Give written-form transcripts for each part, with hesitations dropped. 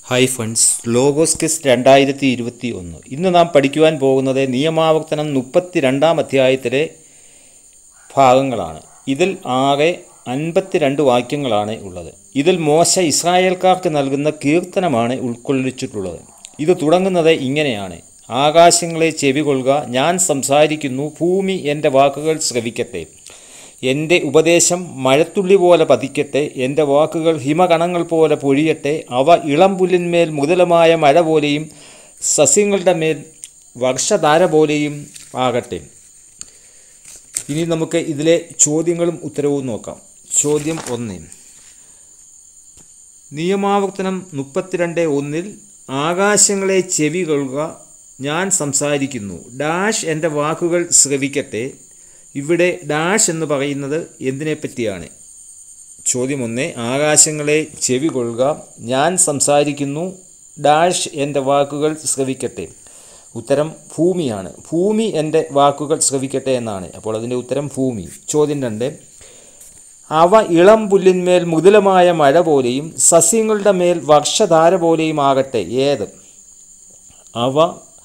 Hi friends, logos quiz 2021. ഇന്ന് നാം പഠിക്കുവാൻ പോകുന്നത് നിയമാവർത്തനം 32 അധ്യായത്തിലെ ഭാഗങ്ങളാണ്. ഇതിൽ ആകെ 52 വാക്യങ്ങളാണ് ഉള്ളത്. ഇതിൽ മോശ ഇസ്രായേൽക്കാർക്ക് നൽകുന്ന കീർത്തനമാണ് ഉൾക്കൊള്ളിച്ചിട്ടുള്ളത്. ഇത് തുടങ്ങുന്നത് ഇങ്ങനെയാണ്: ആകാശങ്ങളെ ചെവികൊള്ളുക, ഞാൻ സംസാരിക്കുന്നു, ഭൂമി എൻ്റെ വാക്കുകൾ ശ്രവിക്കട്ടെ. എൻ്റെ ഉപദേശം മഴത്തുള്ളി പോലെ പതിക്കട്ടെ, എൻ്റെ വാക്കുകൾ ഹിമകണങ്ങൾ പോലെ പൊഴിയട്ടെ. അവ ഇളം പുല്ലിന്മേൽ മൃദുലമായ മഴ പോലെയും സസ്യങ്ങളുടെ മേൽ വർഷധാര പോലെയും ആകട്ടെ. ഇനി നമുക്ക് ഇതിലെ ചോദ്യങ്ങളും ഉത്തരവും നോക്കാം. ചോദ്യം 1. നിയമാവർത്തനം 32:1 ആകാശങ്ങളെ ചെവികൊള്ളുക, ഞാൻ സംസാരിക്കുന്നു, ഡാഷ് എൻ്റെ വാക്കുകൾ ശ്രവിക്കട്ടെ. ഇവിടെ ഡാഷ് എന്ന് പറയുന്നത് എന്തിനെപ്പറ്റിയാണ്? ചോദ്യം 1. ആകാശങ്ങളെ ചെവികൊള്ളുക, ഞാൻ സംസാരിക്കുന്നു, ഡാഷ് എൻ്റെ വാക്കുകൾ ശ്രവിക്കട്ടെ. ഉത്തരം ഭൂമിയാണ്. ഭൂമി എൻ്റെ വാക്കുകൾ ശ്രവിക്കട്ടെ എന്നാണ്. അപ്പോൾ അതിൻ്റെ ഉത്തരം ഭൂമി. ചോദ്യം 2. അവ ഇളം പുല്ലിന്മേൽ മൃദുലമായ മഴ പോലെയും സസ്യങ്ങളുടെ മേൽ വർഷധാര പോലെയും ആകട്ടെ. ഏത്? അവ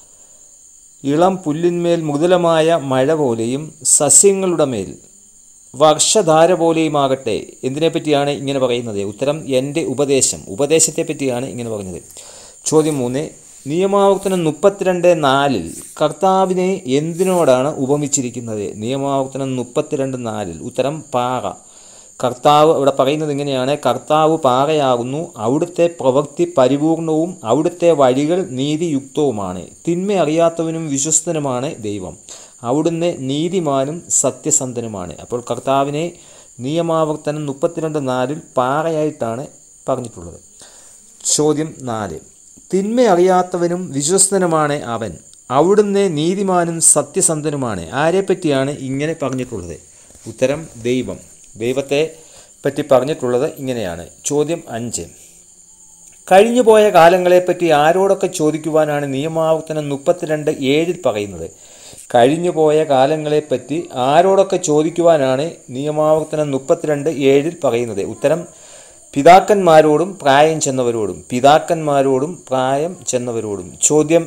ഇളം പുല്ലിന്മേൽ മൃദുലമായ മഴ പോലെയും സസ്യങ്ങളുടെ മേൽ വർഷധാര പോലെയുമാകട്ടെ. എന്തിനെപ്പറ്റിയാണ് ഇങ്ങനെ പറയുന്നത്? ഉത്തരം എൻ്റെ ഉപദേശം. ഉപദേശത്തെ പറ്റിയാണ് ഇങ്ങനെ പറഞ്ഞത്. ചോദ്യം 3. നിയമാവർത്തനം 32:4 കർത്താവിനെ എന്തിനോടാണ് ഉപമിച്ചിരിക്കുന്നത്? നിയമാവർത്തനം 32:4 ഉത്തരം പാറ. കർത്താവ് ഇവിടെ പറയുന്നത് ഇങ്ങനെയാണ്: കർത്താവ് പാറയാകുന്നു, അവിടുത്തെ പ്രവൃത്തി പരിപൂർണവും അവിടുത്തെ വഴികൾ നീതിയുക്തവുമാണ്. തിന്മ അറിയാത്തവനും വിശ്വസ്തനുമാണ് ദൈവം, അവിടുന്ന് നീതിമാനും സത്യസന്ധനുമാണ്. അപ്പോൾ കർത്താവിനെ നിയമാവർത്തനം 32:4 പാറയായിട്ടാണ് പറഞ്ഞിട്ടുള്ളത്. ചോദ്യം 4. തിന്മ അറിയാത്തവനും വിശ്വസ്തനുമാണ് അവൻ, അവിടുന്ന് നീതിമാനും സത്യസന്ധനുമാണ്. ആരെപ്പറ്റിയാണ് ഇങ്ങനെ പറഞ്ഞിട്ടുള്ളത്? ഉത്തരം ദൈവം. ദൈവത്തെ പറ്റി പറഞ്ഞിട്ടുള്ളത് ഇങ്ങനെയാണ്. ചോദ്യം 5. കഴിഞ്ഞുപോയ കാലങ്ങളെപ്പറ്റി ആരോടൊക്കെ ചോദിക്കുവാനാണ് നിയമാവർത്തനം 32:7 പറയുന്നത്? കഴിഞ്ഞുപോയ കാലങ്ങളെപ്പറ്റി ആരോടൊക്കെ ചോദിക്കുവാനാണ് നിയമാവർത്തനം 32:7 പറയുന്നത്? ഉത്തരം പിതാക്കന്മാരോടും പ്രായം ചെന്നവരോടും. പിതാക്കന്മാരോടും പ്രായം ചെന്നവരോടും. ചോദ്യം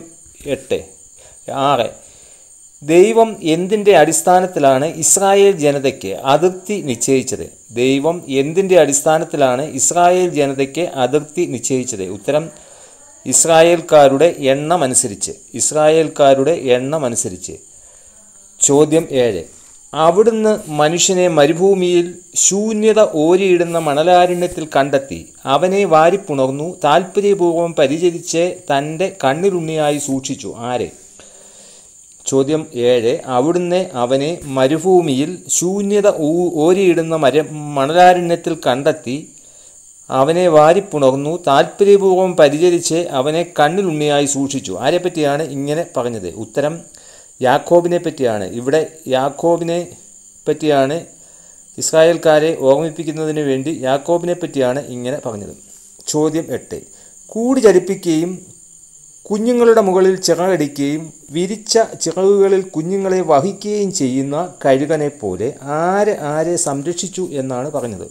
6. ദൈവം എന്തിൻ്റെ അടിസ്ഥാനത്തിലാണ് ഇസ്രായേൽ ജനതയ്ക്ക് അതിർത്തി നിശ്ചയിച്ചത്? ദൈവം എന്തിൻ്റെ അടിസ്ഥാനത്തിലാണ് ഇസ്രായേൽ ജനതയ്ക്ക് അതിർത്തി നിശ്ചയിച്ചത്? ഉത്തരം ഇസ്രായേൽക്കാരുടെ എണ്ണമനുസരിച്ച്. ഇസ്രായേൽക്കാരുടെ എണ്ണമനുസരിച്ച്. ചോദ്യം 7. അവിടുന്ന് മനുഷ്യനെ മരുഭൂമിയിൽ ശൂന്യത ഓരിയിടുന്ന മണലാരണ്യത്തിൽ കണ്ടെത്തി, അവനെ വാരിപ്പുണർന്നു, താൽപ്പര്യപൂർവ്വം പരിചരിച്ച് തൻ്റെ കണ്ണിലുണ്ണിയായി സൂക്ഷിച്ചു. ആരെ? ചോദ്യം 7. അവിടുന്ന് അവനെ മരുഭൂമിയിൽ ശൂന്യത ഓരിയിടുന്ന മണലാരണ്യത്തിൽ കണ്ടെത്തി, അവനെ വാരിപ്പുണർന്നു, താൽപ്പര്യപൂർവ്വം പരിചരിച്ച് അവനെ കണ്ണിലുണ്ണിയായി സൂക്ഷിച്ചു. ആരെപ്പറ്റിയാണ് ഇങ്ങനെ പറഞ്ഞത്? ഉത്തരം യാക്കോബിനെ പറ്റിയാണ്. ഇവിടെ യാക്കോബിനെ പറ്റിയാണ്, ഇസ്രായേൽക്കാരെ ഓർമ്മിപ്പിക്കുന്നതിന് വേണ്ടി യാക്കോബിനെ പറ്റിയാണ് ഇങ്ങനെ പറഞ്ഞത്. ചോദ്യം 8. കൂടി ചലിപ്പിക്കുകയും കുഞ്ഞുങ്ങളുടെ മുകളിൽ ചിറകടിക്കുകയും വിരിച്ച ചിറകുകളിൽ കുഞ്ഞുങ്ങളെ വഹിക്കുകയും ചെയ്യുന്ന കഴുകനെ പോലെ ആരെ സംരക്ഷിച്ചു എന്നാണ് പറഞ്ഞത്?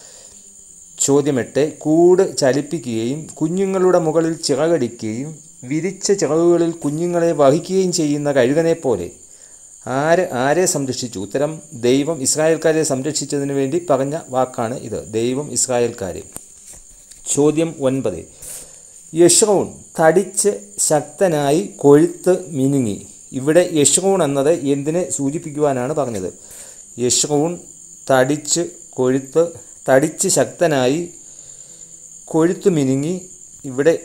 ചോദ്യം 8. കൂട് ചലിപ്പിക്കുകയും കുഞ്ഞുങ്ങളുടെ മുകളിൽ ചിറകടിക്കുകയും വിരിച്ച ചിറകുകളിൽ കുഞ്ഞുങ്ങളെ വഹിക്കുകയും ചെയ്യുന്ന കഴുകനെ പോലെ ആരെ സംരക്ഷിച്ചു? ഉത്തരം ദൈവം ഇസ്രായേൽക്കാരെ സംരക്ഷിച്ചതിന് വേണ്ടി പറഞ്ഞ വാക്കാണ് ഇത്. ദൈവം ഇസ്രായേൽക്കാരെ. ചോദ്യം 9. യെശ്രോൺ തടിച്ച് ശക്തനായി കൊഴുത്ത് മിനുങ്ങി. ഇവിടെ യെശ്രോൺ എന്നത് എന്തിനെ സൂചിപ്പിക്കുവാനാണ് പറഞ്ഞത്? യെശ്രോൺ തടിച്ച് ശക്തനായി കൊഴുത്ത് മിനുങ്ങി. ഇവിടെ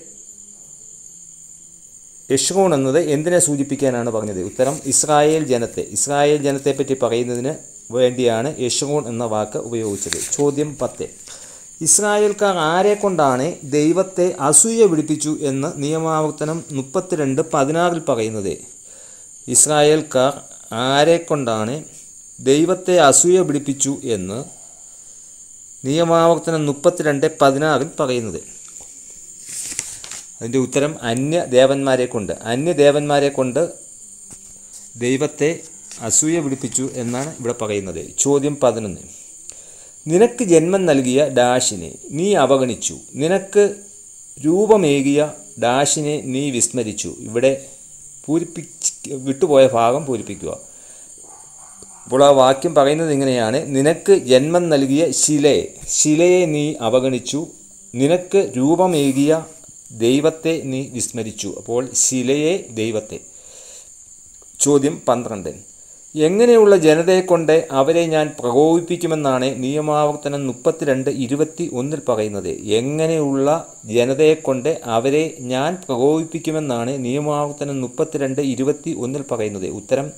യെശ്രോൺ എന്നത് എന്തിനെ സൂചിപ്പിക്കാനാണ് പറഞ്ഞത്? ഉത്തരം ഇസ്രായേൽ ജനത്തെ പറ്റി പറയുന്നതിന് വേണ്ടിയാണ് യെശ്രോൺ എന്ന വാക്ക് ഉപയോഗിച്ചത്. ചോദ്യം 10. ഇസ്രായേൽക്കാർ ആരെക്കൊണ്ടാണ് ദൈവത്തെ അസൂയ പിടിപ്പിച്ചു എന്ന് നിയമാവർത്തനം 32:16 പറയുന്നത്? ഇസ്രായേൽക്കാർ ആരെക്കൊണ്ടാണ് ദൈവത്തെ അസൂയ പിടിപ്പിച്ചു എന്ന് നിയമാവർത്തനം 32:16 പറയുന്നത്? അതിൻ്റെ ഉത്തരം അന്യദേവന്മാരെ കൊണ്ട് ദൈവത്തെ അസൂയ പിടിപ്പിച്ചു എന്നാണ് ഇവിടെ പറയുന്നത്. ചോദ്യം 11. നിനക്ക് ജന്മം നൽകിയ ഡാഷിനെ നീ അവഗണിച്ചു, നിനക്ക് രൂപമേകിയ ഡാഷിനെ നീ വിസ്മരിച്ചു. ഇവിടെ വിട്ടുപോയ ഭാഗം പൂരിപ്പിക്കുക. അപ്പോൾ ആ വാക്യം പറയുന്നത് ഇങ്ങനെയാണ്: നിനക്ക് ജന്മം നൽകിയ ശിലയെ നീ അവഗണിച്ചു, നിനക്ക് രൂപമേകിയ ദൈവത്തെ നീ വിസ്മരിച്ചു. അപ്പോൾ ശിലയെ, ദൈവത്തെ. ചോദ്യം 12. എങ്ങനെയുള്ള ജനതയെക്കൊണ്ട് അവരെ ഞാൻ പ്രകോപിപ്പിക്കുമെന്നാണ് നിയമാവർത്തനം 32:21 പറയുന്നത്? എങ്ങനെയുള്ള ജനതയെക്കൊണ്ട് അവരെ ഞാൻ പ്രകോപിപ്പിക്കുമെന്നാണ് നിയമാവർത്തനം 32:21 പറയുന്നത്? ഉത്തരം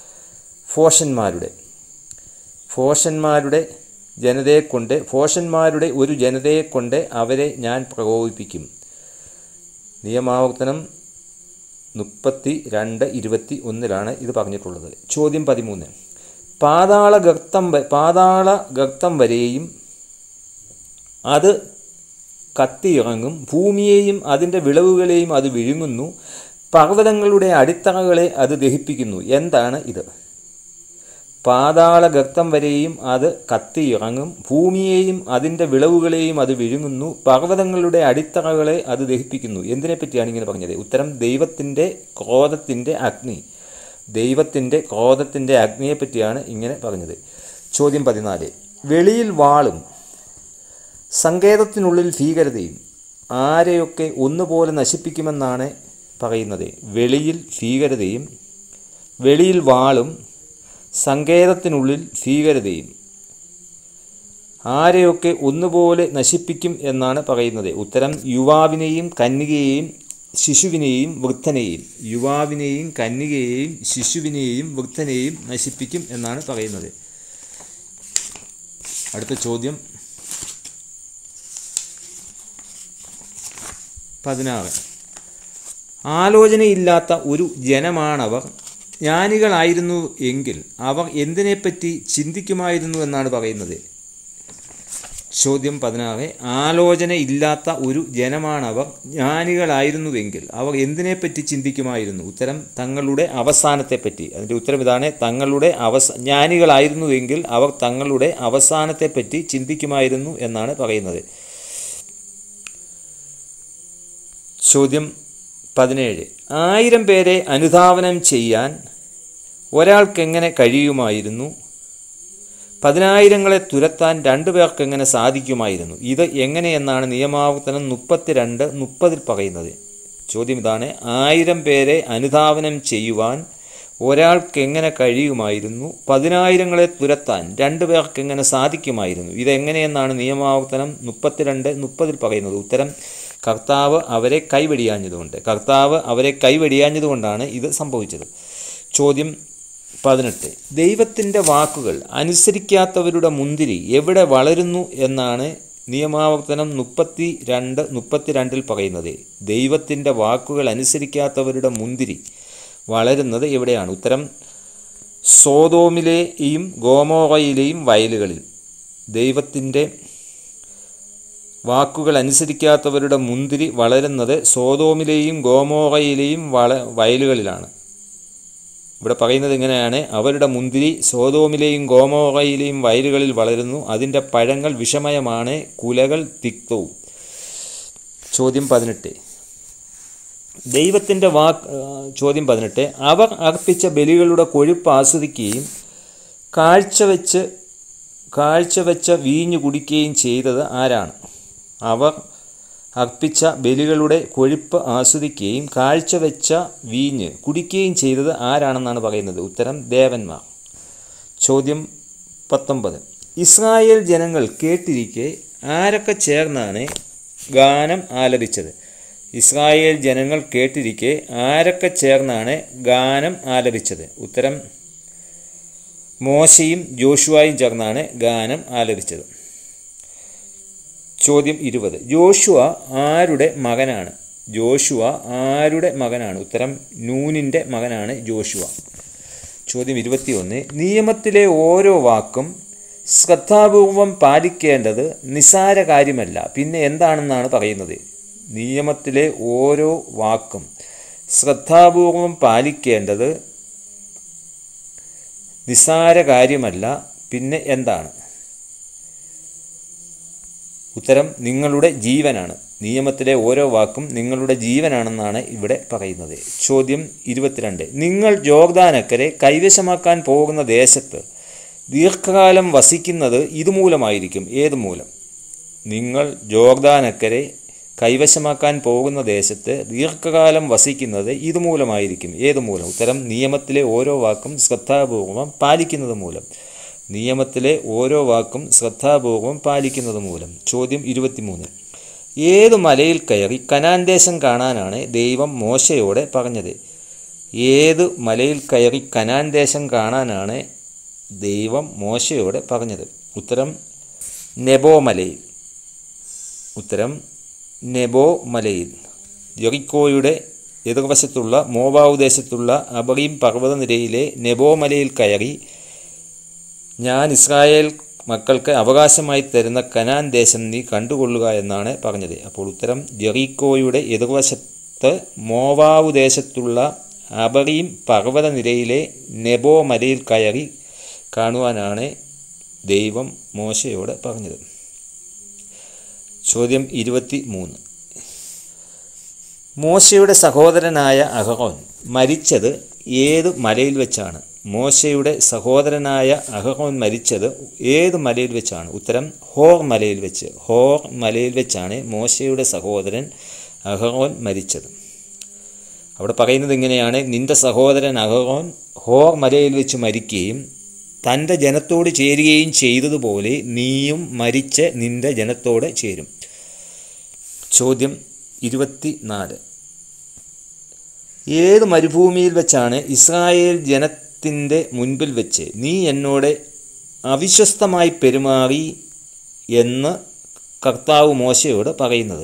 ഫോഷന്മാരുടെ ജനതയെക്കൊണ്ട്, ഫോഷന്മാരുടെ ഒരു ജനതയെക്കൊണ്ട് അവരെ ഞാൻ പ്രകോപിപ്പിക്കും. നിയമാവർത്തനം 32:21 ഇത് പറഞ്ഞിട്ടുള്ളത്. ചോദ്യം 13. പാതാളഗർത്തം വരെയും അത് കത്തിയിറങ്ങും, ഭൂമിയെയും അതിൻ്റെ വിളവുകളെയും അത് വിഴുങ്ങുന്നു, പർവ്വതങ്ങളുടെ അടിത്തറകളെ അത് ദഹിപ്പിക്കുന്നു. എന്താണ് ഇത്? പാതാളഗർത്തം വരെയും അത് കത്തിയിറങ്ങും, ഭൂമിയെയും അതിൻ്റെ വിളവുകളെയും അത് വിഴുങ്ങുന്നു, പർവ്വതങ്ങളുടെ അടിത്തറകളെ അത് ദഹിപ്പിക്കുന്നു. എന്തിനെപ്പറ്റിയാണ് ഇങ്ങനെ പറഞ്ഞത്? ഉത്തരം ദൈവത്തിൻ്റെ ക്രോധത്തിൻ്റെ അഗ്നി. ദൈവത്തിൻ്റെ ക്രോധത്തിൻ്റെ അഗ്നിയെപ്പറ്റിയാണ് ഇങ്ങനെ പറഞ്ഞത്. ചോദ്യം 14. വെളിയിൽ വാളും സങ്കേതത്തിനുള്ളിൽ ഭീകരതയും ആരെയൊക്കെ ഒന്നുപോലെ നശിപ്പിക്കുമെന്നാണ് പറയുന്നത്? വെളിയിൽ വാളും സങ്കേതത്തിനുള്ളിൽ ഭീകരതയും ആരെയൊക്കെ ഒന്നുപോലെ നശിപ്പിക്കും എന്നാണ് പറയുന്നത്? ഉത്തരം യുവാവിനെയും കന്യകയെയും ശിശുവിനെയും വൃദ്ധനെയും. യുവാവിനെയും കന്യകയെയും ശിശുവിനെയും വൃദ്ധനെയും നശിപ്പിക്കും എന്നാണ് പറയുന്നത്. അടുത്ത ചോദ്യം 16. ആലോചനയില്ലാത്ത ഒരു ജനമാണവർ. ജ്ഞാനികളായിരുന്നു എങ്കിൽ അവർ എന്തിനെപ്പറ്റി ചിന്തിക്കുമായിരുന്നു എന്നാണ് പറയുന്നത്? ചോദ്യം 16. ആലോചനയില്ലാത്ത ഒരു ജനമാണവർ. ജ്ഞാനികളായിരുന്നുവെങ്കിൽ അവർ എന്തിനെപ്പറ്റി ചിന്തിക്കുമായിരുന്നു? ഉത്തരം തങ്ങളുടെ അവസാനത്തെപ്പറ്റി. അതിൻ്റെ ഉത്തരം ഇതാണ്: ജ്ഞാനികളായിരുന്നുവെങ്കിൽ അവർ തങ്ങളുടെ അവസാനത്തെപ്പറ്റി ചിന്തിക്കുമായിരുന്നു എന്നാണ് പറയുന്നത്. ചോദ്യം 17. 1000 പേരെ അനുധാവനം ചെയ്യാൻ ഒരാൾക്കെങ്ങനെ കഴിയുമായിരുന്നു? 10,000 തുരത്താൻ 2 പേർക്കെങ്ങനെ സാധിക്കുമായിരുന്നു? ഇത് എങ്ങനെയെന്നാണ് നിയമാവർത്തനം 32:30 പറയുന്നത്? ചോദ്യം ഇതാണ്: 1000 പേരെ അനുധാവനം ചെയ്യുവാൻ ഒരാൾക്കെങ്ങനെ കഴിയുമായിരുന്നു? 10,000 തുരത്താൻ 2 പേർക്കെങ്ങനെ സാധിക്കുമായിരുന്നു? ഇതെങ്ങനെയെന്നാണ് നിയമാവർത്തനം 32:30 പറയുന്നത്? ഉത്തരം കർത്താവ് അവരെ കൈവെടിയാഞ്ഞതുകൊണ്ടാണ് ഇത് സംഭവിച്ചത്. ചോദ്യം 18. ദൈവത്തിൻ്റെ വാക്കുകൾ അനുസരിക്കാത്തവരുടെ മുന്തിരി എവിടെ വളരുന്നു എന്നാണ് നിയമാവർത്തനം 32:32 പറയുന്നത്? ദൈവത്തിൻ്റെ വാക്കുകൾ അനുസരിക്കാത്തവരുടെ മുന്തിരി വളരുന്നത് എവിടെയാണ്? ഉത്തരം സോദോമിലെയും ഗോമോറയിലെയും വയലുകളിൽ. ദൈവത്തിൻ്റെ വാക്കുകൾ അനുസരിക്കാത്തവരുടെ മുന്തിരി വളരുന്നത് സോദോമിലെയും ഗോമോറയിലെയും വയലുകളിലാണ്. ഇവിടെ പറയുന്നത് ഇങ്ങനെയാണ്: അവരുടെ മുന്തിരി സോദോമിലെയും ഗോമോറയിലെയും വയലുകളിൽ വളരുന്നു, അതിൻ്റെ പഴങ്ങൾ വിഷമയമാണ്, കുലകൾ തിക്തവും. ചോദ്യം 18. ചോദ്യം 18. അവർ അർപ്പിച്ച ബലികളുടെ കൊഴുപ്പ് ആസ്വദിക്കുകയും കാഴ്ചവെച്ച വീഞ്ഞു കുടിക്കുകയും ചെയ്തത് ആരാണ്? അവർ അർപ്പിച്ച ബലികളുടെ കൊഴുപ്പ് ആസ്വദിക്കുകയും കാഴ്ചവെച്ച വീഞ്ഞ് കുടിക്കുകയും ചെയ്തത് ആരാണെന്നാണ് പറയുന്നത്? ഉത്തരം ദേവന്മാർ. ചോദ്യം 19. ഇസ്രായേൽ ജനങ്ങൾ കേട്ടിരിക്കെ ആരൊക്കെ ചേർന്നാണ് ഗാനം ആലപിച്ചത്? ഇസ്രായേൽ ജനങ്ങൾ കേട്ടിരിക്കെ ആരൊക്കെ ചേർന്നാണ് ഗാനം ആലപിച്ചത്? ഉത്തരം മോശയും ജോഷുവയും ചേർന്നാണ് ഗാനം ആലപിച്ചത്. ചോദ്യം 20. ജോഷുവ ആരുടെ മകനാണ്? ഉത്തരം നൂനിൻ്റെ മകനാണ് ജോഷുവ. ചോദ്യം 21. നിയമത്തിലെ ഓരോ വാക്കും ശ്രദ്ധാപൂർവം പാലിക്കേണ്ടത് നിസ്സാര കാര്യമല്ല, പിന്നെ എന്താണെന്നാണ് പറയുന്നത്? നിയമത്തിലെ ഓരോ വാക്കും ശ്രദ്ധാപൂർവം പാലിക്കേണ്ടത് നിസ്സാര കാര്യമല്ല, പിന്നെ എന്താണ്? ഉത്തരം നിങ്ങളുടെ ജീവനാണ്. നിയമത്തിലെ ഓരോ വാക്കും നിങ്ങളുടെ ജീവനാണെന്നാണ് ഇവിടെ പറയുന്നത്. ചോദ്യം 22. നിങ്ങൾ ജോർദാനക്കരെ കൈവശമാക്കാൻ പോകുന്ന ദേശത്ത് ദീർഘകാലം വസിക്കുന്നത് ഇതുമൂലമായിരിക്കും. ഏത് മൂലം? നിങ്ങൾ ജോർദാനക്കരെ കൈവശമാക്കാൻ പോകുന്ന ദേശത്ത് ദീർഘകാലം വസിക്കുന്നത് ഇതുമൂലമായിരിക്കും. ഏത് മൂലം? ഉത്തരം നിയമത്തിലെ ഓരോ വാക്കും ശ്രദ്ധാപൂർവം പാലിക്കുന്നത് മൂലം. നിയമത്തിലെ ഓരോ വാക്കും ശ്രദ്ധാപൂർവം പാലിക്കുന്നത് മൂലം. ചോദ്യം 23. ഏത് മലയിൽ കയറി കനാൻ ദേശം കാണാനാണ് ദൈവം മോശയോട് പറഞ്ഞത്? ഏത് മലയിൽ കയറി കനാൻ ദേശം കാണാനാണ് ദൈവം മോശയോട് പറഞ്ഞത്? ഉത്തരം നെബോ മലയിൽ. ഉത്തരം നെബോ മലയിൽ. യെറിക്കോയുടെ എതിർവശത്തുള്ള മോവാബ് ദേശത്തുള്ള അബറീം പർവ്വതനിരയിലെ നെബോ മലയിൽ കയറി ഞാൻ ഇസ്രായേൽ മക്കൾക്ക് അവകാശമായി തരുന്ന കനാൻ ദേശം നീ കണ്ടുകൊള്ളുക എന്നാണ് പറഞ്ഞത്. അപ്പോൾ ഉത്തരം യെറിക്കോയുടെ എതിർവശത്ത് മോവാബ് ദേശത്തുള്ള അബറീം പർവ്വതനിരയിലെ നെബോ മലയിൽ കയറി കാണുവാനാണ് ദൈവം മോശയോട് പറഞ്ഞത്. ചോദ്യം 23. മോശയുടെ സഹോദരനായ അഹറോൻ മരിച്ചത് ഏത് മലയിൽ വെച്ചാണ്? മോശയുടെ സഹോദരനായ അഹറോൻ മരിച്ചത് ഏത് മലയിൽ വെച്ചാണ്? ഉത്തരം ഹോർ മലയിൽ വെച്ച്. ഹോർ മലയിൽ വെച്ചാണ് മോശയുടെ സഹോദരൻ അഹറോൻ മരിച്ചത്. അവിടെ പറയുന്നത് ഇങ്ങനെയാണ്: നിന്റെ സഹോദരൻ അഹറോൻ ഹോർ മലയിൽ വെച്ച് മരിക്കുകയും തൻ്റെ ജനത്തോട് ചേരുകയും ചെയ്തതുപോലെ നീയും മരിച്ച് നിന്റെ ജനത്തോട് ചേരും. ചോദ്യം 24. ഏത് മരുഭൂമിയിൽ വെച്ചാണ് ഇസ്രായേൽ ജനത്തിൻ്റെ മുൻപിൽ വെച്ച് നീ എന്നോട് അവിശ്വസ്തമായി പെരുമാറി എന്ന് കർത്താവ് മോശയോട് പറയുന്നത്?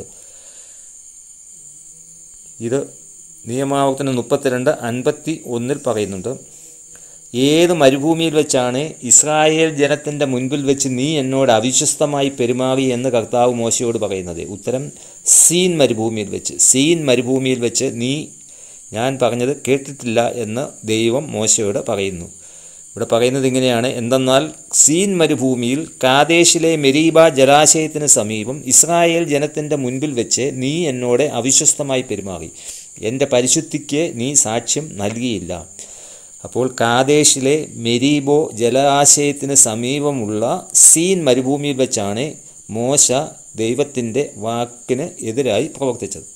ഇത് നിയമാവർത്തനം 32:51 പറയുന്നുണ്ട്. ഏത് മരുഭൂമിയിൽ വെച്ചാണ് ഇസ്രായേൽ ജനത്തിൻ്റെ മുൻപിൽ വെച്ച് നീ എന്നോട് അവിശ്വസ്തമായി പെരുമാറി എന്ന് കർത്താവ് മോശയോട് പറയുന്നത്? ഉത്തരം സീൻ മരുഭൂമിയിൽ വെച്ച്. സീൻ മരുഭൂമിയിൽ വെച്ച് നീ ഞാൻ പറഞ്ഞത് കേട്ടിട്ടില്ല എന്ന് ദൈവം മോശയോട് പറയുന്നു. ഇവിടെ പറയുന്നത് ഇങ്ങനെയാണ്: എന്തെന്നാൽ സീൻ മരുഭൂമിയിൽ കാദേശിലെ മെരീബ ജലാശയത്തിന് സമീപം ഇസ്രായേൽ ജനത്തിൻ്റെ മുൻപിൽ വെച്ച് നീ എന്നോട് അവിശ്വസ്തമായി പെരുമാറി. എൻ്റെ പരിശുദ്ധിക്ക് നീ സാക്ഷ്യം നൽകിയില്ല. അപ്പോൾ കാദേശിലെ മെരീബോ ജലാശയത്തിന് സമീപമുള്ള സീൻ മരുഭൂമിയിൽ വെച്ചാണ് മോശ ദൈവത്തിൻ്റെ വാക്കിന് എതിരായി പ്രവർത്തിച്ചത്.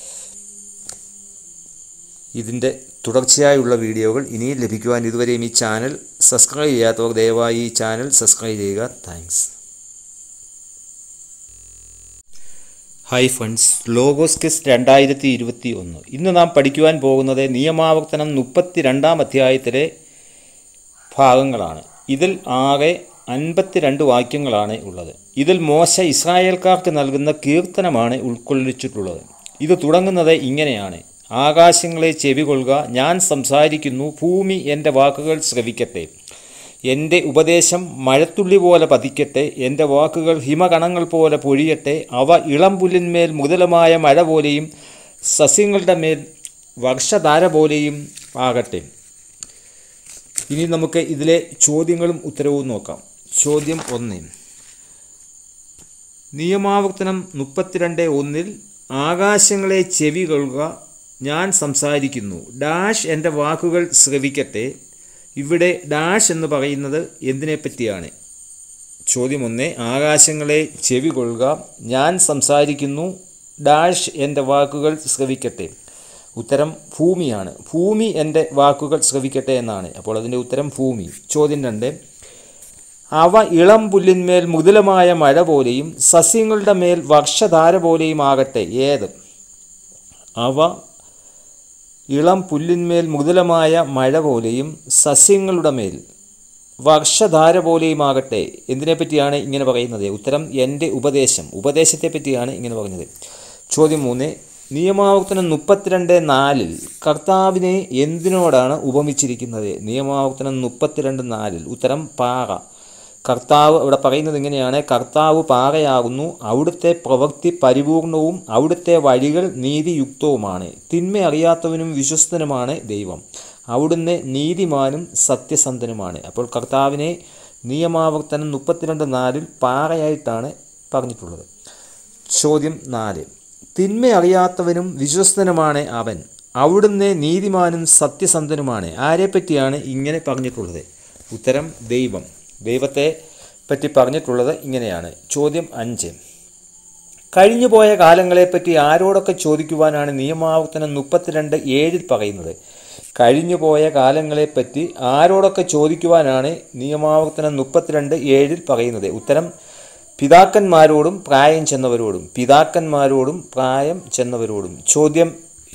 ഇതിൻ്റെ തുടർച്ചയായുള്ള വീഡിയോകൾ ഇനിയും ലഭിക്കുവാൻ ഇതുവരെയും ഈ ചാനൽ സബ്സ്ക്രൈബ് ചെയ്യാത്തവർ ദയവായി ഈ ചാനൽ സബ്സ്ക്രൈബ് ചെയ്യുക. Thanks. Hi friends, logos quiz 2021. ഇന്ന് നാം പഠിക്കുവാൻ പോകുന്നത് നിയമാവർത്തനം 32-ാം അധ്യായത്തിലെ ഭാഗങ്ങളാണ്. ഇതിൽ ആകെ 52 വാക്യങ്ങളാണ് ഉള്ളത്. ഇതിൽ മോശ ഇസ്രായേൽക്കാർക്ക് നൽകുന്ന കീർത്തനമാണ് ഉൾക്കൊള്ളിച്ചിട്ടുള്ളത്. ഇത് തുടങ്ങുന്നത് ഇങ്ങനെയാണ്: ആകാശങ്ങളെ ചെവികൊള്ളുക, ഞാൻ സംസാരിക്കുന്നു, ഭൂമി എൻ്റെ വാക്കുകൾ ശ്രവിക്കട്ടെ. എൻ്റെ ഉപദേശം മഴത്തുള്ളി പോലെ പതിക്കട്ടെ, എൻ്റെ വാക്കുകൾ ഹിമകണങ്ങൾ പോലെ പൊഴിയട്ടെ. അവ ഇളം പുല്ലിന്മേൽ മൃദുലമായ മഴ പോലെയും സസ്യങ്ങളുടെ മേൽ വർഷധാര പോലെയും ആകട്ടെ. ഇനി നമുക്ക് ഇതിലെ ചോദ്യങ്ങളും ഉത്തരവും നോക്കാം. ചോദ്യം 1. നിയമാവർത്തനം 32:1 ആകാശങ്ങളെ ചെവികൊള്ളുക, ഞാൻ സംസാരിക്കുന്നു, ഡാഷ് എൻ്റെ വാക്കുകൾ ശ്രവിക്കട്ടെ. ഇവിടെ ഡാഷ് എന്ന് പറയുന്നത് എന്തിനെപ്പറ്റിയാണ്? ചോദ്യം 1. ആകാശങ്ങളെ ചെവികൊള്ളുക, ഞാൻ സംസാരിക്കുന്നു, ഡാഷ് എൻ്റെ വാക്കുകൾ ശ്രവിക്കട്ടെ. ഉത്തരം ഭൂമിയാണ്. ഭൂമി എൻ്റെ വാക്കുകൾ ശ്രവിക്കട്ടെ എന്നാണ്. അപ്പോൾ അതിൻ്റെ ഉത്തരം ഭൂമി. ചോദ്യം 2. അവ ഇളം പുല്ലിന്മേൽ മൃദുലമായ മഴ പോലെയും സസ്യങ്ങളുടെ മേൽ വർഷധാര പോലെയും ആകട്ടെ. ഏത്? അവ ഇളം പുല്ലിന്മേൽ മൃദുലമായ മഴ പോലെയും സസ്യങ്ങളുടെ മേൽ വർഷധാര പോലെയുമാകട്ടെ. എന്തിനെപ്പറ്റിയാണ് ഇങ്ങനെ പറയുന്നത്? ഉത്തരം എൻ്റെ ഉപദേശം. ഉപദേശത്തെ പറ്റിയാണ് ഇങ്ങനെ പറഞ്ഞത്. ചോദ്യം 3. നിയമാവർത്തനം 32:4 കർത്താവിനെ എന്തിനോടാണ് ഉപമിച്ചിരിക്കുന്നത്? നിയമാവർത്തനം 32:4 ഉത്തരം പാറ. കർത്താവ് ഇവിടെ പറയുന്നത് ഇങ്ങനെയാണ്: കർത്താവ് പാറയാകുന്നു, അവിടുത്തെ പ്രവൃത്തി പരിപൂർണവും അവിടുത്തെ വഴികൾ നീതിയുക്തവുമാണ്. തിന്മ അറിയാത്തവനും വിശ്വസ്തനുമാണ് ദൈവം, അവിടുന്ന് നീതിമാനും സത്യസന്ധനുമാണ്. അപ്പോൾ കർത്താവിനെ നിയമാവർത്തനം 32:4 പാറയായിട്ടാണ് പറഞ്ഞിട്ടുള്ളത്. ചോദ്യം 4. തിന്മ അറിയാത്തവനും വിശ്വസ്തനുമാണ് അവൻ. അവിടുന്ന് നീതിമാനും സത്യസന്ധനുമാണ്. ആരെപ്പറ്റിയാണ് ഇങ്ങനെ പറഞ്ഞിട്ടുള്ളത്? ഉത്തരം ദൈവം. ദൈവത്തെ പറ്റി പറഞ്ഞിട്ടുള്ളത് ഇങ്ങനെയാണ്. ചോദ്യം 5. കഴിഞ്ഞുപോയ കാലങ്ങളെപ്പറ്റി ആരോടൊക്കെ ചോദിക്കുവാനാണ് നിയമാവർത്തനം 32:7 പറയുന്നത്? കഴിഞ്ഞുപോയ കാലങ്ങളെപ്പറ്റി ആരോടൊക്കെ ചോദിക്കുവാനാണ് നിയമാവർത്തനം 32:7 പറയുന്നത്? ഉത്തരം പിതാക്കന്മാരോടും പ്രായം ചെന്നവരോടും. പിതാക്കന്മാരോടും പ്രായം ചെന്നവരോടും. ചോദ്യം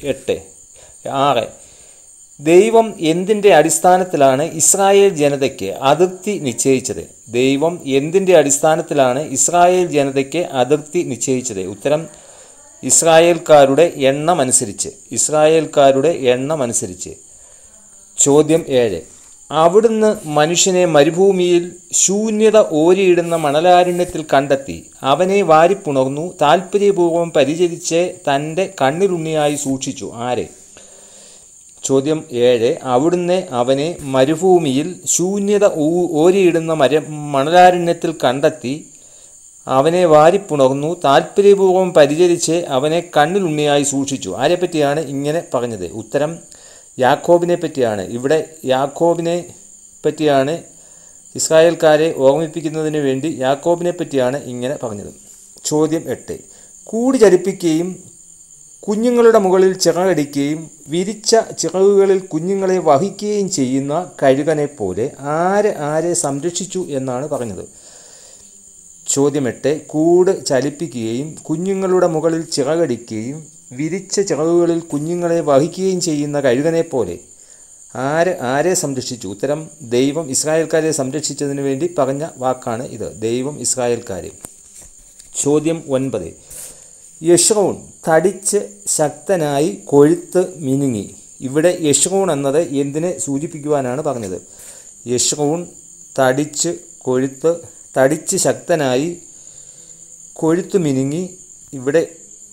6. ദൈവം എന്തിൻ്റെ അടിസ്ഥാനത്തിലാണ് ഇസ്രായേൽ ജനതയ്ക്ക് അതിർത്തി നിശ്ചയിച്ചത്? ദൈവം എന്തിൻ്റെ അടിസ്ഥാനത്തിലാണ് ഇസ്രായേൽ ജനതയ്ക്ക് അതിർത്തി നിശ്ചയിച്ചത്? ഉത്തരം ഇസ്രായേൽക്കാരുടെ എണ്ണമനുസരിച്ച്. ഇസ്രായേൽക്കാരുടെ എണ്ണമനുസരിച്ച്. ചോദ്യം 7. അവിടുന്ന് മനുഷ്യനെ മരുഭൂമിയിൽ ശൂന്യത ഓരിയിടുന്ന മണലാരണ്യത്തിൽ കണ്ടെത്തി അവനെ വാരിപ്പുണർന്നു, താൽപ്പര്യപൂർവ്വം പരിചരിച്ച് തൻ്റെ കണ്ണിലുണ്ണിയായി സൂക്ഷിച്ചു. ആരെ? ചോദ്യം 7. അവിടുന്ന് അവനെ മരുഭൂമിയിൽ ശൂന്യത ഓരിയിടുന്ന മണലാരണ്യത്തിൽ കണ്ടെത്തി അവനെ വാരിപ്പുണർന്നു, താൽപ്പര്യപൂർവ്വം പരിചരിച്ച് അവനെ കണ്ണിലുണ്ണിയായി സൂക്ഷിച്ചു. ആരെപ്പറ്റിയാണ് ഇങ്ങനെ പറഞ്ഞത്? ഉത്തരം യാക്കോബിനെ പറ്റിയാണ്. ഇവിടെ യാക്കോബിനെ പറ്റിയാണ്, ഇസ്രായേൽക്കാരെ ഓർമ്മിപ്പിക്കുന്നതിന് വേണ്ടി യാക്കോബിനെ പറ്റിയാണ് ഇങ്ങനെ പറഞ്ഞത്. ചോദ്യം 8. കൂടി ചലിപ്പിക്കുകയും കുഞ്ഞുങ്ങളുടെ മുകളിൽ ചിറകടിക്കുകയും വിരിച്ച ചിറകുകളിൽ കുഞ്ഞുങ്ങളെ വഹിക്കുകയും ചെയ്യുന്ന കഴുകനെ പോലെ ആരെ സംരക്ഷിച്ചു എന്നാണ് പറഞ്ഞത്? ചോദ്യം 8. കൂട് ചലിപ്പിക്കുകയും കുഞ്ഞുങ്ങളുടെ മുകളിൽ ചിറകടിക്കുകയും വിരിച്ച ചിറകുകളിൽ കുഞ്ഞുങ്ങളെ വഹിക്കുകയും ചെയ്യുന്ന കഴുകനെ പോലെ ആരെ സംരക്ഷിച്ചു? ഉത്തരം ദൈവം ഇസ്രായേൽക്കാരെ സംരക്ഷിച്ചതിന് വേണ്ടി പറഞ്ഞ വാക്കാണ് ഇത്. ദൈവം ഇസ്രായേൽക്കാരെ. ചോദ്യം 9. യെശ്രോൺ തടിച്ച് ശക്തനായി കൊഴുത്ത് മിനുങ്ങി. ഇവിടെ യെശ്രോൺ എന്നത് എന്തിനെ സൂചിപ്പിക്കുവാനാണ് പറഞ്ഞത്? യെശ്രോൺ തടിച്ച് ശക്തനായി കൊഴുത്ത് മിനുങ്ങി. ഇവിടെ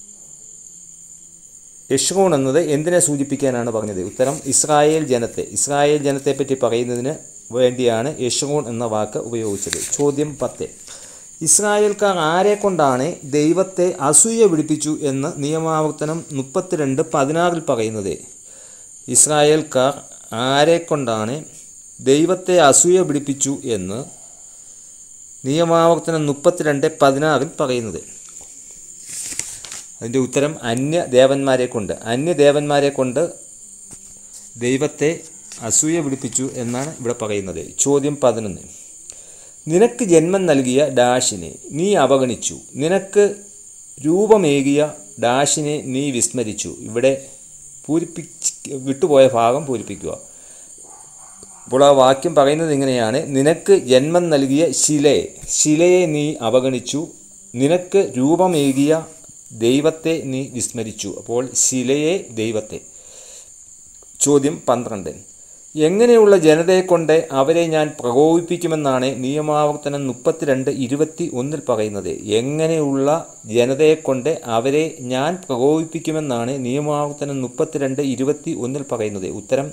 യെശ്രോൺ എന്നത് എന്തിനെ സൂചിപ്പിക്കാനാണ് പറഞ്ഞത്? ഉത്തരം ഇസ്രായേൽ ജനത്തെ പറ്റി പറയുന്നതിന് വേണ്ടിയാണ് യെശ്രോൺ എന്ന വാക്ക് ഉപയോഗിച്ചത്. ചോദ്യം 10. ഇസ്രായേൽക്കാർ ആരെക്കൊണ്ടാണ് ദൈവത്തെ അസൂയ പിടിപ്പിച്ചു എന്ന് നിയമാവർത്തനം 32:16 പറയുന്നത്? ഇസ്രായേൽക്കാർ ആരെക്കൊണ്ടാണ് ദൈവത്തെ അസൂയ പിടിപ്പിച്ചു എന്ന് നിയമാവർത്തനം 32:16 പറയുന്നത്? അതിൻ്റെ ഉത്തരം അന്യദേവന്മാരെ കൊണ്ട് ദൈവത്തെ അസൂയ പിടിപ്പിച്ചു എന്നാണ് ഇവിടെ പറയുന്നത്. ചോദ്യം 11. നിനക്ക് ജന്മം നൽകിയ ഡാഷിനെ നീ അവഗണിച്ചു, നിനക്ക് രൂപമേകിയ ഡാഷിനെ നീ വിസ്മരിച്ചു. ഇവിടെ വിട്ടുപോയ ഭാഗം പൂരിപ്പിക്കുക. അപ്പോൾ ആ വാക്യം പറയുന്നത് ഇങ്ങനെയാണ്: നിനക്ക് ജന്മം നൽകിയ ശിലയെ നീ അവഗണിച്ചു, നിനക്ക് രൂപമേകിയ ദൈവത്തെ നീ വിസ്മരിച്ചു. അപ്പോൾ ശിലയെ, ദൈവത്തെ. ചോദ്യം 12. എങ്ങനെയുള്ള ജനതയെക്കൊണ്ട് അവരെ ഞാൻ പ്രകോപിപ്പിക്കുമെന്നാണ് നിയമാവർത്തനം 32:21 പറയുന്നത്? എങ്ങനെയുള്ള ജനതയെക്കൊണ്ട് അവരെ ഞാൻ പ്രകോപിപ്പിക്കുമെന്നാണ് നിയമാവർത്തനം 32:21 പറയുന്നത്? ഉത്തരം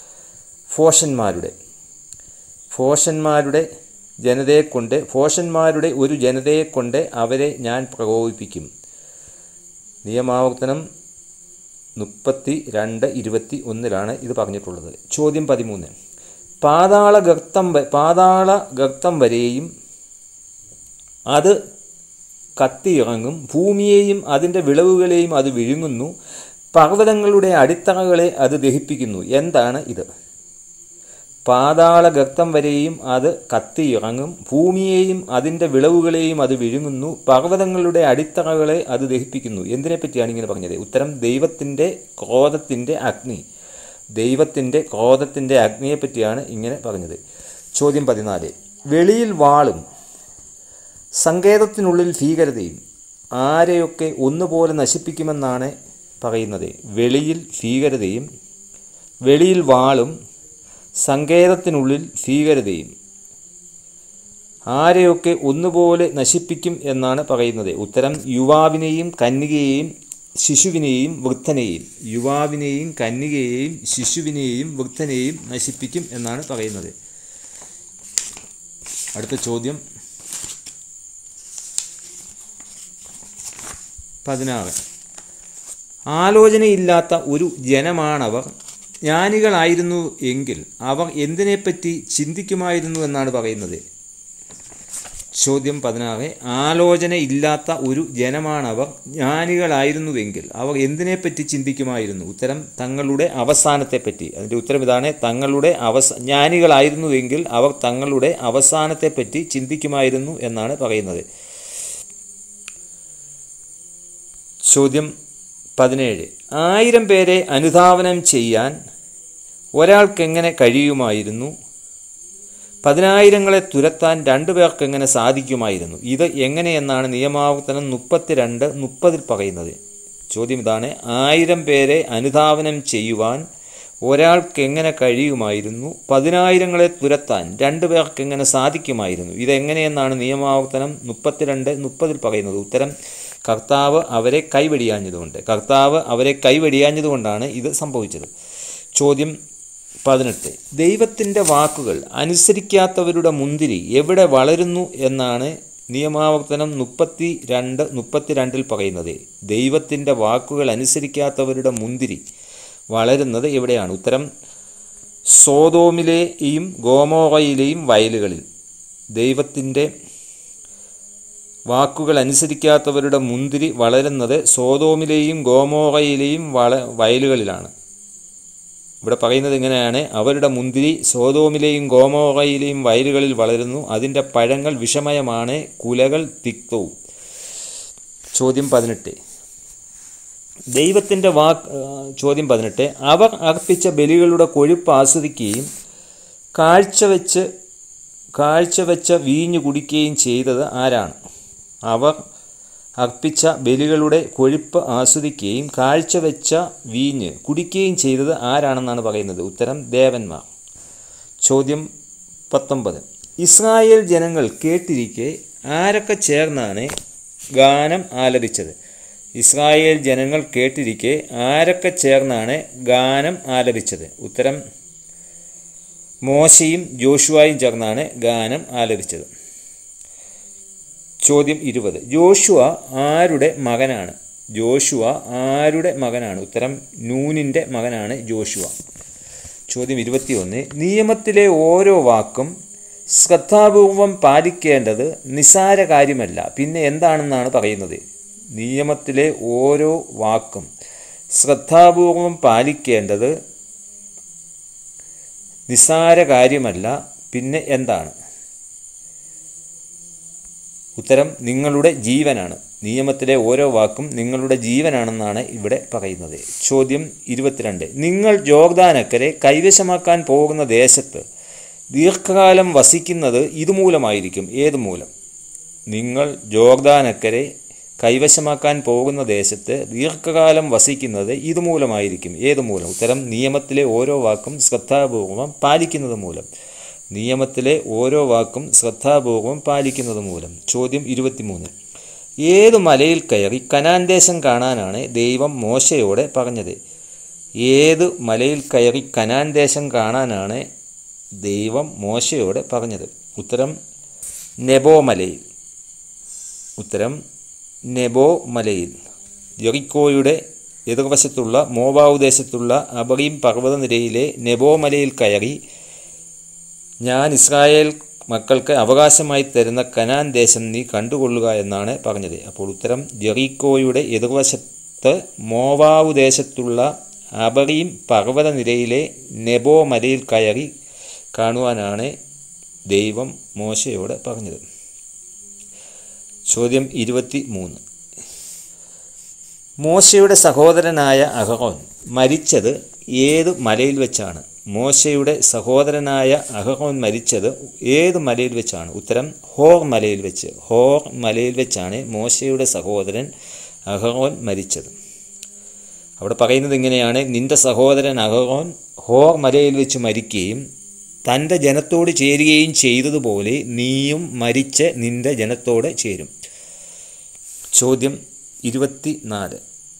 ഫോഷന്മാരുടെ ഒരു ജനതയെക്കൊണ്ട് അവരെ ഞാൻ പ്രകോപിപ്പിക്കും. നിയമാവർത്തനം 32:21 ഇത് പറഞ്ഞിട്ടുള്ളത്. ചോദ്യം 13. പാതാളഗർത്തം വരെയും അത് കത്തിയിറങ്ങും, ഭൂമിയെയും അതിൻ്റെ വിളവുകളെയും അത് വിഴുങ്ങുന്നു, പർവ്വതങ്ങളുടെ അടിത്തറകളെ അത് ദഹിപ്പിക്കുന്നു. എന്താണ് ഇത്? പാതാളഗർത്തം വരെയും അത് കത്തിയിറങ്ങും, ഭൂമിയെയും അതിൻ്റെ വിളവുകളെയും അത് വിഴുങ്ങുന്നു, പർവ്വതങ്ങളുടെ അടിത്തറകളെ അത് ദഹിപ്പിക്കുന്നു. എന്തിനെപ്പറ്റിയാണ് ഇങ്ങനെ പറഞ്ഞത്? ഉത്തരം ദൈവത്തിൻ്റെ ക്രോധത്തിൻ്റെ അഗ്നിയെപ്പറ്റിയാണ് ഇങ്ങനെ പറഞ്ഞത്. ചോദ്യം 14. വെളിയിൽ വാളും സങ്കേതത്തിനുള്ളിൽ ഭീകരതയും ആരെയൊക്കെ ഒന്നുപോലെ നശിപ്പിക്കുമെന്നാണ് പറയുന്നത്? വെളിയിൽ വാളും സങ്കേതത്തിനുള്ളിൽ ഭീകരതയും ആരെയൊക്കെ ഒന്നുപോലെ നശിപ്പിക്കും എന്നാണ് പറയുന്നത്? ഉത്തരം യുവാവിനെയും കന്യകയെയും ശിശുവിനെയും വൃദ്ധനെയും നശിപ്പിക്കും എന്നാണ് പറയുന്നത്. അടുത്ത ചോദ്യം 16. ആലോചനയില്ലാത്ത ഒരു ജനമാണവർ. ജ്ഞാനികളായിരുന്നു എങ്കിൽ അവർ എന്തിനെപ്പറ്റി ചിന്തിക്കുമായിരുന്നു എന്നാണ് പറയുന്നത്. ചോദ്യം 16. ആലോചനയില്ലാത്ത ഒരു ജനമാണവർ. ജ്ഞാനികളായിരുന്നുവെങ്കിൽ അവർ എന്തിനെപ്പറ്റി ചിന്തിക്കുമായിരുന്നു? ഉത്തരം തങ്ങളുടെ അവസാനത്തെപ്പറ്റി. അതിൻ്റെ ഉത്തരം ഇതാണ്, തങ്ങളുടെ ജ്ഞാനികളായിരുന്നുവെങ്കിൽ അവർ തങ്ങളുടെ അവസാനത്തെപ്പറ്റി ചിന്തിക്കുമായിരുന്നു എന്നാണ് പറയുന്നത്. ചോദ്യം 17. 1000 പേരെ അനുധാവനം ചെയ്യാൻ ഒരാൾക്കെങ്ങനെ കഴിയുമായിരുന്നു? 10,000 തുരത്താൻ 2 പേർക്ക് എങ്ങനെ സാധിക്കുമായിരുന്നു? ഇത് എങ്ങനെയെന്നാണ് നിയമാവർത്തനം 32:30 പറയുന്നത്. ചോദ്യം ഇതാണ്, 1000 പേരെ അനുധാവനം ചെയ്യുവാൻ ഒരാൾക്ക് എങ്ങനെ കഴിയുമായിരുന്നു? 10,000 തുരത്താൻ 2 പേർക്ക് എങ്ങനെ സാധിക്കുമായിരുന്നു? ഇതെങ്ങനെയെന്നാണ് നിയമാവർത്തനം 32:30 പറയുന്നത്. ഉത്തരം, കർത്താവ് അവരെ കൈവെടിയാഞ്ഞതുകൊണ്ടാണ് ഇത് സംഭവിച്ചത്. ചോദ്യം 18. ദൈവത്തിൻ്റെ വാക്കുകൾ അനുസരിക്കാത്തവരുടെ മുന്തിരി എവിടെ വളരുന്നു എന്നാണ് നിയമാവർത്തനം 32:32 പറയുന്നത്. ദൈവത്തിൻ്റെ വാക്കുകൾ അനുസരിക്കാത്തവരുടെ മുന്തിരി വളരുന്നത് എവിടെയാണ്? ഉത്തരം, സോദോമിലെയും ഗോമോറയിലെയും വയലുകളിൽ. ദൈവത്തിൻ്റെ വാക്കുകൾ അനുസരിക്കാത്തവരുടെ മുന്തിരി വളരുന്നത് സോദോമിലെയും ഗോമോറയിലെയും വയലുകളിലാണ്. ഇവിടെ പറയുന്നത് ഇങ്ങനെയാണ്, അവരുടെ മുന്തിരി സോദോമിലെയും ഗോമോറയിലെയും വയലുകളിൽ വളരുന്നു, അതിൻ്റെ പഴങ്ങൾ വിഷമയമാണ്, കുലകൾ തിക്തവും. ചോദ്യം 18. ചോദ്യം 18. അവർ അർപ്പിച്ച ബലികളുടെ കൊഴുപ്പ് ആസ്വദിക്കുകയും കാഴ്ചവെച്ച വീഞ്ഞു കുടിക്കുകയും ചെയ്തത് ആരാണ്? അവർ അർപ്പിച്ച ബലികളുടെ കൊഴുപ്പ് ആസ്വദിക്കുകയും കാഴ്ചവെച്ച വീഞ്ഞ് കുടിക്കുകയും ചെയ്തത് ആരാണെന്നാണ് പറയുന്നത്. ഉത്തരം, ദേവന്മാർ. ചോദ്യം 19. ഇസ്രായേൽ ജനങ്ങൾ കേട്ടിരിക്കെ ആരൊക്കെ ചേർന്നാണ് ഗാനം ആലപിച്ചത്? ഇസ്രായേൽ ജനങ്ങൾ കേട്ടിരിക്കെ ആരൊക്കെ ചേർന്നാണ് ഗാനം ആലപിച്ചത്? ഉത്തരം, മോശയും ജോഷുവയും ചേർന്നാണ് ഗാനം ആലപിച്ചത്. ചോദ്യം 20. ജോഷുവ ആരുടെ മകനാണ്? ഉത്തരം, നൂനിൻ്റെ മകനാണ് ജോഷുവ. ചോദ്യം 21. നിയമത്തിലെ ഓരോ വാക്കും ശ്രദ്ധാപൂർവം പാലിക്കേണ്ടത് നിസ്സാര കാര്യമല്ല, പിന്നെ എന്താണെന്നാണ് പറയുന്നത്? നിയമത്തിലെ ഓരോ വാക്കും ശ്രദ്ധാപൂർവം പാലിക്കേണ്ടത് നിസ്സാര കാര്യമല്ല, പിന്നെ എന്താണ്? ഉത്തരം, നിങ്ങളുടെ ജീവനാണ്. നിയമത്തിലെ ഓരോ വാക്കും നിങ്ങളുടെ ജീവനാണെന്നാണ് ഇവിടെ പറയുന്നത്. ചോദ്യം 22. നിങ്ങൾ ജോർദാനക്കരെ കൈവശമാക്കാൻ പോകുന്ന ദേശത്ത് ദീർഘകാലം വസിക്കുന്നത് ഇതുമൂലമായിരിക്കും. ഏത് മൂലം? നിങ്ങൾ ജോർദാനക്കരെ കൈവശമാക്കാൻ പോകുന്ന ദേശത്ത് ദീർഘകാലം വസിക്കുന്നത് ഇതുമൂലമായിരിക്കും. ഏത് മൂലം? ഉത്തരം, നിയമത്തിലെ ഓരോ വാക്കും ശ്രദ്ധാപൂർവം പാലിക്കുന്നത് മൂലം. നിയമത്തിലെ ഓരോ വാക്കും ശ്രദ്ധാപൂർവം പാലിക്കുന്നത് മൂലം. ചോദ്യം 23. ഏത് മലയിൽ കയറി കനാൻ ദേശം കാണാനാണ് ദൈവം മോശയോട് പറഞ്ഞത്? ഏത് മലയിൽ കയറി കനാൻ ദേശം കാണാനാണ് ദൈവം മോശയോട് പറഞ്ഞത്? ഉത്തരം, നെബോ മലയിൽ. ഉത്തരം, നെബോ മലയിൽ. യെറിക്കോയുടെ എതിർവശത്തുള്ള മോവാബ് ദേശത്തുള്ള അബറീം പർവ്വതനിരയിലെ നെബോ മലയിൽ കയറി ഞാൻ ഇസ്രായേൽ മക്കൾക്ക് അവകാശമായി തരുന്ന കനാൻ ദേശം നീ കണ്ടുകൊള്ളുക എന്നാണ് പറഞ്ഞത്. അപ്പോൾ ഉത്തരം, യെറിക്കോയുടെ എതിർവശത്ത് മോവാബ് ദേശത്തുള്ള അബറീം പർവ്വതനിരയിലെ നെബോ മലയിൽ കയറി കാണുവാനാണ് ദൈവം മോശയോട് പറഞ്ഞത്. ചോദ്യം 23. മോശയുടെ സഹോദരനായ അഹറോൻ മരിച്ചത് ഏത് മലയിൽ വെച്ചാണ്? മോശയുടെ സഹോദരനായ അഹറോൻ മരിച്ചത് ഏത് മലയിൽ വെച്ചാണ്? ഉത്തരം, ഹോർ മലയിൽ വെച്ച്. ഹോർ മലയിൽ വെച്ചാണ് മോശയുടെ സഹോദരൻ അഹറോൻ മരിച്ചത്. അവിടെ പറയുന്നത് ഇങ്ങനെയാണ്, നിന്റെ സഹോദരൻ അഹറോൻ ഹോർ മലയിൽ വെച്ച് മരിക്കുകയും തൻ്റെ ജനത്തോട് ചേരുകയും ചെയ്തതുപോലെ നീയും മരിച്ച് നിന്റെ ജനത്തോട് ചേരും. ചോദ്യം 24.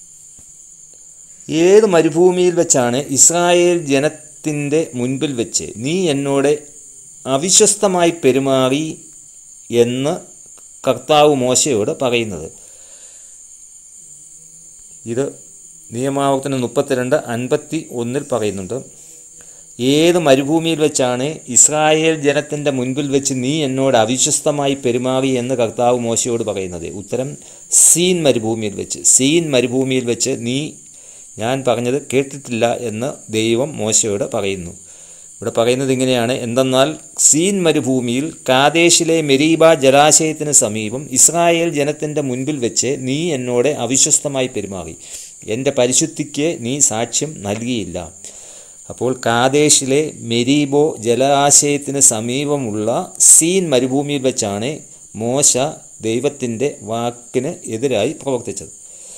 ഏത് മരുഭൂമിയിൽ വെച്ചാണ് ഇസ്രായേൽ ജനത്തിൻ്റെ മുൻപിൽ വെച്ച് നീ എന്നോട് അവിശ്വസ്തമായി പെരുമാറി എന്ന് കർത്താവ് മോശയോട് പറയുന്നത്? ഇത് നിയമാവർത്തനം 32:51 പറയുന്നുണ്ട്, ഏത് മരുഭൂമിയിൽ വെച്ചാണ് ഇസ്രായേൽ ജനത്തിൻ്റെ മുൻപിൽ വെച്ച് നീ എന്നോട് അവിശ്വസ്തമായി പെരുമാറി എന്ന് കർത്താവ് മോശയോട് പറയുന്നത്? ഉത്തരം, സീൻ മരുഭൂമിയിൽ വെച്ച്. സീൻ മരുഭൂമിയിൽ വെച്ച് ഞാൻ പറഞ്ഞത് കേട്ടിട്ടില്ല എന്ന് ദൈവം മോശയോട് പറയുന്നു. ഇവിടെ പറയുന്നത് ഇങ്ങനെയാണ്, എന്തെന്നാൽ സീൻ മരുഭൂമിയിൽ കാദേശിലെ മെരീബ ജലാശയത്തിന് സമീപം ഇസ്രായേൽ ജനത്തിൻ്റെ മുൻപിൽ വെച്ച് നീ എന്നോട് അവിശ്വസ്തമായി പെരുമാറി, എൻ്റെ പരിശുദ്ധിക്ക് നീ സാക്ഷ്യം നൽകിയില്ല. അപ്പോൾ കാദേശിലെ മെരീബോ ജലാശയത്തിന് സമീപമുള്ള സീൻ മരുഭൂമിയിൽ വെച്ചാണ് മോശ ദൈവത്തിൻ്റെ വാക്കിന് എതിരായി പ്രവർത്തിച്ചത്.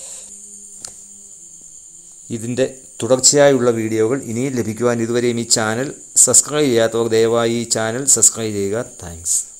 ഇതിൻ്റെ തുടർച്ചയായുള്ള വീഡിയോകൾ ഇനിയും ലഭിക്കുവാൻ ഇതുവരെയും ഈ ചാനൽ സബ്സ്ക്രൈബ് ചെയ്യാത്തവർ ദയവായി ഈ ചാനൽ സബ്സ്ക്രൈബ് ചെയ്യുക. താങ്ക്സ്.